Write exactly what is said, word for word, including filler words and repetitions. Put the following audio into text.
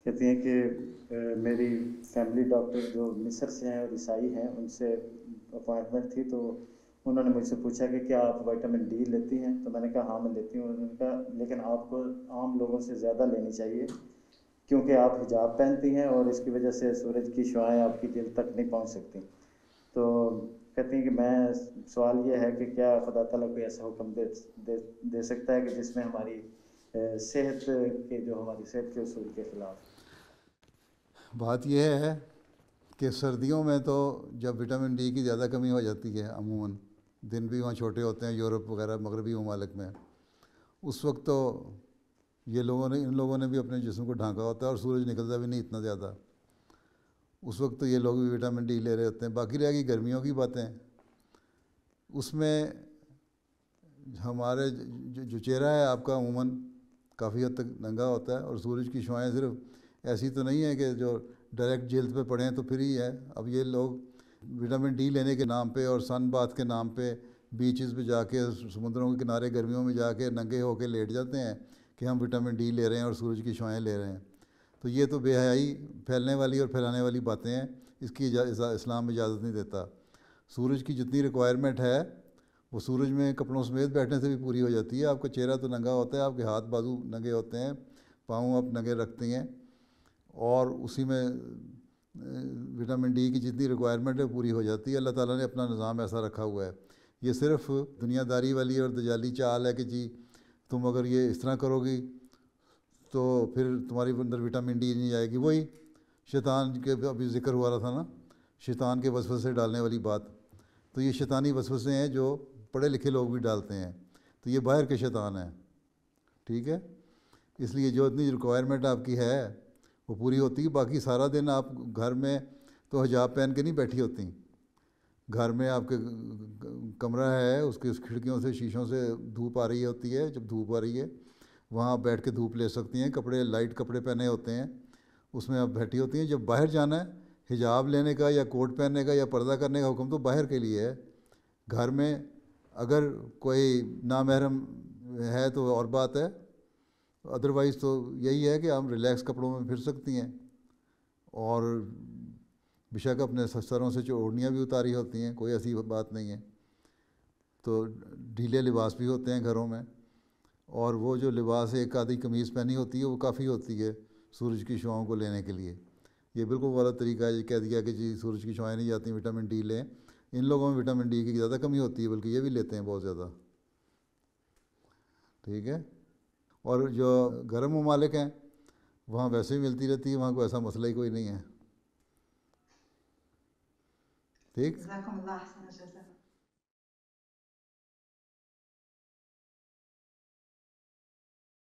کہتی ہیں کہ میری فیملی ڈاکٹر جو مصر سے ہیں اور عیسائی ہیں ان سے اپوائنٹمنٹ تھی، تو انہوں نے مجھ سے پوچھا کہ کیا آپ وٹامن ڈی لیتی ہیں؟ تو میں نے کہا ہاں میں لیتی ہوں۔ انہوں نے کہا لیکن آپ کو عام لوگوں سے زیادہ لینی چاہیے کیونکہ آپ حجاب پہنتی ہیں اور اس کی وجہ سے سورج کی شعاعیں آپ کی جلد تک نہیں پہنچ سکتی۔ تو کہتی ہیں کہ میں سوال یہ ہے کہ کیا خدا تعالیٰ کوئی ایسا حکم دے دے دے سکتا ہے کہ جس میں ہماری صحت کے جو ہماری صحت کے اصول کے خلاف؟ بات یہ ہے کہ سردیوں میں تو جب وٹامن ڈی کی زیادہ کمی ہو جاتی ہے، عموماً دن بھی وہاں چھوٹے ہوتے ہیں یورپ وغیرہ مغربی ممالک میں، اس وقت تو یہ لوگوں نے ان لوگوں نے بھی اپنے جسم کو ڈھانکا ہوتا ہے اور سورج نکلتا بھی نہیں اتنا زیادہ، اس وقت تو یہ لوگ بھی وٹامن ڈی لے رہے ہوتے ہیں۔ باقی رہ گئی گرمیوں کی باتیں، اس میں ہمارے جو چہرہ ہے آپ کا عموماً کافی حد تک ننگا ہوتا ہے، اور سورج کی شعاعیں صرف ایسی تو نہیں ہے کہ جو ڈائریکٹ جلد پہ پڑیں تو پھر ہی ہے۔ اب یہ لوگ وٹامن ڈی لینے کے نام پہ اور سن باتھ کے نام پہ بیچز پہ جا کے سمندروں کے کنارے گرمیوں میں جا کے ننگے ہو کے لیٹ جاتے ہیں کہ ہم وٹامن ڈی لے رہے ہیں اور سورج کی شعاعیں لے رہے ہیں۔ تو یہ تو بے حیائی پھیلنے والی اور پھیلانے والی باتیں ہیں، اس کی اسلام اجازت نہیں دیتا۔ سورج کی جتنی ریکوائرمنٹ ہے وہ سورج میں کپڑوں سمیت بیٹھنے سے بھی پوری ہو جاتی ہے۔ آپ کا چہرہ تو ننگا ہوتا ہے، آپ کے ہاتھ بازو ننگے ہوتے ہیں، پاؤں آپ ننگے رکھتے ہیں، اور اسی میں وٹامن ڈی کی جتنی ریکوائرمنٹ ہے پوری ہو جاتی ہے۔ اللہ تعالیٰ نے اپنا نظام ایسا رکھا ہوا ہے۔ یہ صرف دنیا داری والی اور دجالی چال ہے کہ جی تم اگر یہ اس طرح کرو گی تو پھر تمہاری اندر وٹامن ڈی نہیں آئے گی۔ وہی شیطان کے ابھی ذکر ہوا رہا تھا نا، شیطان کے وسوسے ڈالنے والی بات، تو یہ شیطانی وسوسے ہیں جو پڑھے لکھے لوگ بھی ڈالتے ہیں، تو یہ باہر کے شیطان ہیں، ٹھیک ہے۔ اس لیے جو اتنی ریکوائرمنٹ آپ کی ہے وہ پوری ہوتی ہے۔ باقی سارا دن آپ گھر میں تو حجاب پہن کے نہیں بیٹھی ہوتی، گھر میں آپ کے کمرہ ہے، اس کے کھڑکیوں سے شیشوں سے دھوپ آ رہی ہوتی ہے، جب دھوپ آ رہی ہے وہاں بیٹھ کے دھوپ لے سکتی ہیں، کپڑے لائٹ کپڑے پہنے ہوتے ہیں اس میں آپ بیٹھی ہوتی ہیں۔ جب باہر جانا ہے حجاب لینے کا یا کوٹ پہننے کا یا پردہ کرنے کا حکم تو باہر کے لیے ہے۔ گھر میں اگر کوئی نامحرم ہے تو اور بات ہے، ادروائز تو یہی ہے کہ ہم ریلیکس کپڑوں میں پھر سکتی ہیں، اور بے شک اپنے سروں سے اوڑھنیاں بھی اتاری ہوتی ہیں، کوئی ایسی بات نہیں ہے۔ تو ڈھیلے لباس بھی ہوتے ہیں گھروں میں، اور وہ جو لباس ایک آدھی قمیض پہنی ہوتی ہے وہ کافی ہوتی ہے سورج کی شعاؤں کو لینے کے لیے۔ یہ بالکل غلط طریقہ ہے، یہ کہہ دیا کہ جی سورج کی شعاعیں نہیں جاتی وٹامن ڈی لیں۔ ان لوگوں میں وٹامن ڈی کی زیادہ کمی ہوتی ہے، بلکہ یہ بھی لیتے ہیں بہت زیادہ، ٹھیک ہے۔ اور جو گرم ممالک ہیں وہاں ویسے ہی ملتی رہتی ہے، وہاں کوئی ایسا مسئلہ ہی کوئی نہیں ہے، ٹھیک۔